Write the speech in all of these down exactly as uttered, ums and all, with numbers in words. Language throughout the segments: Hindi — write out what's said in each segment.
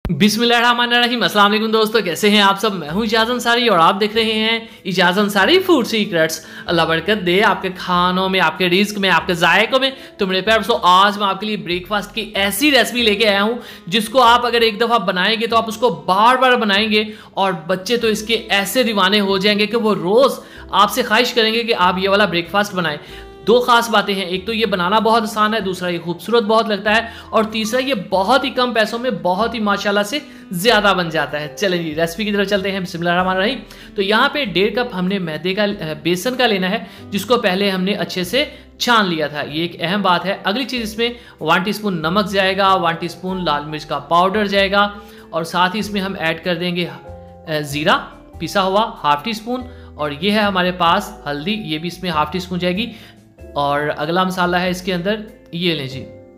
बिस्मिल्लाहिर्रहमानिर्रहीम। अस्सलाम वालेकुम दोस्तों, कैसे हैं आप सब। मैं हूं इजाज़ अंसारी और आप देख रहे हैं इजाज़ अंसारी फूड सीक्रेट्स। अल्लाह बरकत दे आपके खानों में, आपके रिस्क में, आपके जायकों में। तो मेरे प्यार दोस्तों, आज मैं आपके लिए ब्रेकफास्ट की ऐसी रेसिपी लेके आया हूं जिसको आप अगर एक दफ़ा बनाएंगे तो आप उसको बार बार बनाएंगे और बच्चे तो इसके ऐसे दीवाने हो जाएंगे कि वो रोज़ आपसे ख्वाहिश करेंगे कि आप ये वाला ब्रेकफास्ट बनाएं। दो खास बातें हैं, एक तो ये बनाना बहुत आसान है, दूसरा ये खूबसूरत बहुत लगता है और तीसरा ये बहुत ही कम पैसों में बहुत ही माशाल्लाह से ज़्यादा बन जाता है। चलें जी रेसिपी की तरफ चलते हैं। बिस्मिल्लाहिर्रहमानिर्रहीम। तो यहाँ पे डेढ़ कप हमने मैदे का बेसन का लेना है जिसको पहले हमने अच्छे से छान लिया था, ये एक अहम बात है। अगली चीज़ इसमें वन टीस्पून नमक जाएगा, वन टीस्पून लाल मिर्च का पाउडर जाएगा और साथ ही इसमें हम ऐड कर देंगे ज़ीरा पिसा हुआ हाफ टी स्पून, और ये है हमारे पास हल्दी, ये भी इसमें हाफ टी स्पून जाएगी। और अगला मसाला है इसके अंदर, ये लें जी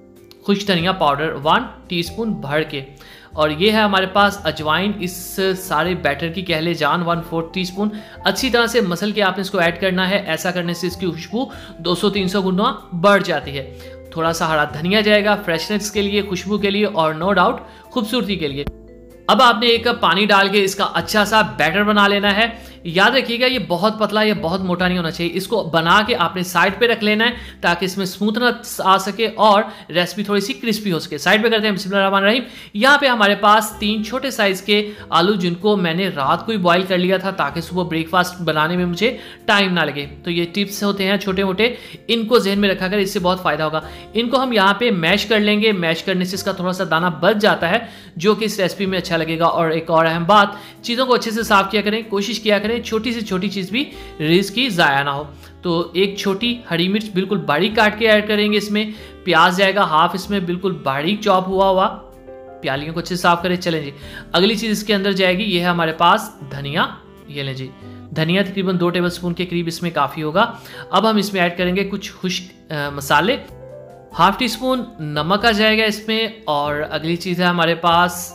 खुश धनिया पाउडर वन टीस्पून भर के, और ये है हमारे पास अजवाइन, इस सारे बैटर की कहले जान वन फोर्थ टी स्पून। अच्छी तरह से मसल के आपने इसको ऐड करना है, ऐसा करने से इसकी खुशबू दो सौ तीन सौ गुना बढ़ जाती है। थोड़ा सा हरा धनिया जाएगा फ्रेशनेस के लिए, खुशबू के लिए और नो डाउट खूबसूरती के लिए। अब आपने एक कप पानी डाल के इसका अच्छा सा बैटर बना लेना है। याद रखिएगा ये बहुत पतला या बहुत मोटा नहीं होना चाहिए। इसको बना के आपने साइड पे रख लेना है ताकि इसमें स्मूथनेस आ सके और रेसिपी थोड़ी सी क्रिस्पी हो सके। साइड पे करते हैं बिस्मिल्लाहिर्रहमानिर्रहीम। यहाँ पे हमारे पास तीन छोटे साइज के आलू जिनको मैंने रात को ही बॉईल कर लिया था ताकि सुबह ब्रेकफास्ट बनाने में मुझे टाइम ना लगे। तो ये टिप्स होते हैं छोटे मोटे, इनको जहन में रखा कर, इससे बहुत फायदा होगा। इनको हम यहाँ पे मैश कर लेंगे, मैश करने से इसका थोड़ा सा दाना बच जाता है जो कि इस रेसिपी में अच्छा लगेगा। और एक और अहम बात, चीज़ों को अच्छे से साफ किया करें, कोशिश किया करें छोटी से छोटी चीज़ भी रिस्क की ज़ाया ना हो। तो एक छोटी हरी मिर्च बिल्कुल बारीक काट के ऐड करेंगे इसमें, प्याज जाएगा हाफ इसमें बिल्कुल बारीक चॉप हुआ हुआ, प्यालियों को अच्छे से साफ करें। चलें जी अगली चीज़ इसके अंदर जाएगी, ये है हमारे पास धनिया, ये लें जी धनिया तकरीबन दो टेबल स्पून के करीब इसमें काफ़ी होगा। अब हम इसमें ऐड करेंगे कुछ खुश्क मसाले, हाफ टी स्पून नमक आ जाएगा इसमें, और अगली चीज़ है हमारे पास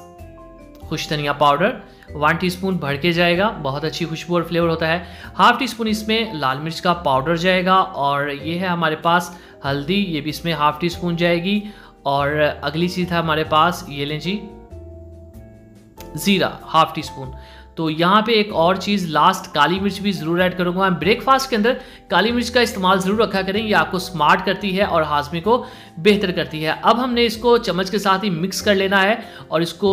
खुश धनिया पाउडर वन टीस्पून भर के जाएगा, बहुत अच्छी खुशबू और फ्लेवर होता है। हाफ टी स्पून इसमें लाल मिर्च का पाउडर जाएगा, और ये है हमारे पास हल्दी, ये भी इसमें हाफ टी स्पून जाएगी। और अगली चीज़ है हमारे पास, ये लें जी ज़ीरा हाफ टी स्पून। तो यहाँ पे एक और चीज़ लास्ट, काली मिर्च भी ज़रूर ऐड करूँगा। मैं ब्रेकफास्ट के अंदर काली मिर्च का इस्तेमाल ज़रूर रखा करें, ये आपको स्मार्ट करती है और हाजमे को बेहतर करती है। अब हमने इसको चम्मच के साथ ही मिक्स कर लेना है और इसको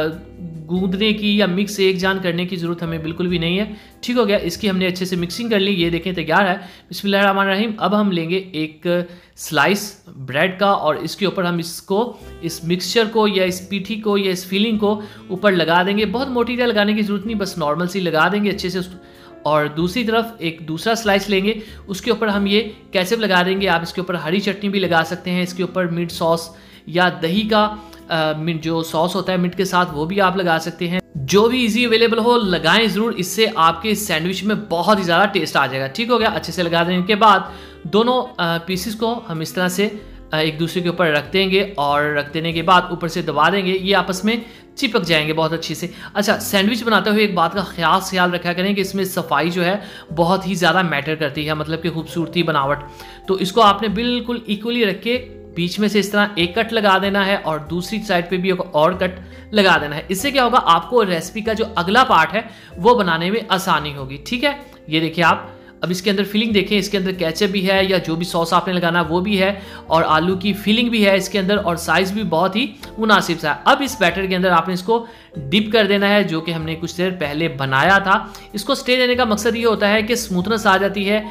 गूंदने की या मिक्स एक जान करने की ज़रूरत हमें बिल्कुल भी नहीं है। ठीक हो गया, इसकी हमने अच्छे से मिक्सिंग कर ली, ये देखें तैयार है। बिस्मिल्लाहिर्रहमानिर्रहीम। अब हम लेंगे एक स्लाइस ब्रेड का और इसके ऊपर हम इसको, इस मिक्सचर को या इस पीठी को या इस फीलिंग को ऊपर लगा देंगे। बहुत मोटी तरह लगाने की ज़रूरत नहीं, बस नॉर्मल सी लगा देंगे अच्छे से। और दूसरी तरफ एक दूसरा स्लाइस लेंगे, उसके ऊपर हम ये कैचअप लगा देंगे। आप इसके ऊपर हरी चटनी भी लगा सकते हैं, इसके ऊपर मिट सॉस या दही का आ, मिट जो सॉस होता है मिट के साथ, वो भी आप लगा सकते हैं। जो भी इजी अवेलेबल हो लगाएं ज़रूर, इससे आपके सैंडविच में बहुत ही ज़्यादा टेस्ट आ जाएगा। ठीक हो गया, अच्छे से लगा देने के बाद दोनों पीसेस को हम इस तरह से एक दूसरे के ऊपर रख देंगे और रख देने के बाद ऊपर से दबा देंगे, ये आपस में चिपक जाएंगे बहुत अच्छी से। अच्छा, सैंडविच बनाते हुए एक बात का खास ख्याल रखा करें कि इसमें सफाई जो है बहुत ही ज़्यादा मैटर करती है, मतलब कि खूबसूरती बनावट। तो इसको आपने बिल्कुल इक्वली रख के बीच में से इस तरह एक कट लगा देना है और दूसरी साइड पे भी एक और कट लगा देना है। इससे क्या होगा, आपको रेसिपी का जो अगला पार्ट है वो बनाने में आसानी होगी। ठीक है, ये देखिए आप अब इसके अंदर फिलिंग देखें, इसके अंदर केचप भी है या जो भी सॉस आपने लगाना वो भी है, और आलू की फिलिंग भी है इसके अंदर, और साइज़ भी बहुत ही मुनासिब सा है। अब इस बैटर के अंदर आपने इसको डिप कर देना है जो कि हमने कुछ देर पहले बनाया था। इसको स्टे देने का मकसद ये होता है कि स्मूथनेस आ जाती है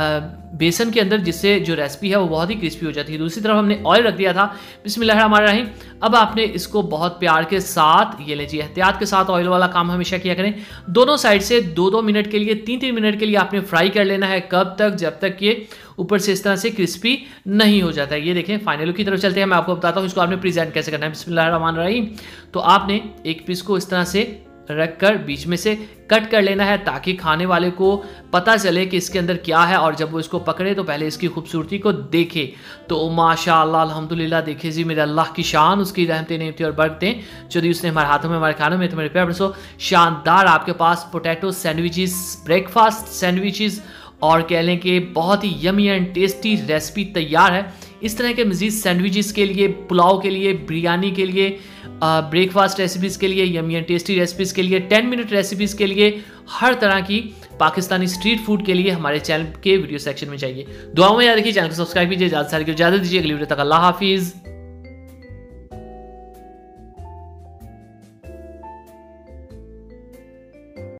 बेसन के अंदर, जिससे जो रेसिपी है वो बहुत ही क्रिस्पी हो जाती है। दूसरी तरफ हमने ऑयल रख दिया था। बिस्मिल्लाहिर्रहमानिर्रहीम। अब आपने इसको बहुत प्यार के साथ, ये लीजिए एहतियात के साथ ऑयल वाला काम हमेशा किया करें, दोनों साइड से दो दो मिनट के लिए, तीन तीन मिनट के लिए आपने फ्राई कर लेना है। कब तक, जब तक ये ऊपर से इस तरह से क्रिस्पी नहीं हो जाता है। ये देखें फाइनल लुक की तरफ चलते हैं, मैं आपको बताता हूँ इसको आपने प्रेजेंट कैसे करना है। बिस्मिल्लाहिर्रहमानिर्रहीम। तो आपने एक पीस को इस तरह से रख कर बीच में से कट कर लेना है ताकि खाने वाले को पता चले कि इसके अंदर क्या है, और जब वो इसको पकड़े तो पहले इसकी खूबसूरती को देखे। तो माशाअल्लाह अल्हम्दुलिल्लाह, देखे जी मेरे अल्लाह की शान, उसकी रहमतें नेमतें और बरकतें जो दी उसने हमारे हाथों में, हमारे खानों में। तो मेरे प्यारे दोस्तों, शानदार आपके पास पोटैटो सैंडविचेस, ब्रेकफास्ट सैंडविचेस, और कह लें कि बहुत ही यमी एंड टेस्टी रेसिपी तैयार है। इस तरह के मजीद सैंडविचेस के लिए, पुलाव के लिए, बिरयानी के लिए, ब्रेकफास्ट रेसिपीज़ के लिए, यमी एंड टेस्टी रेसिपीज़ के लिए, टेन मिनट रेसिपीज़ के लिए, हर तरह की पाकिस्तानी स्ट्रीट फूड के लिए हमारे चैनल के वीडियो सेक्शन में जाइए। दुआओं में याद रखिए, चैनल को सब्सक्राइब कीजिए, ज़्यादा सारी को इजाज़त दीजिए। अगली वीडियो तक अल्लाह हाफिज़।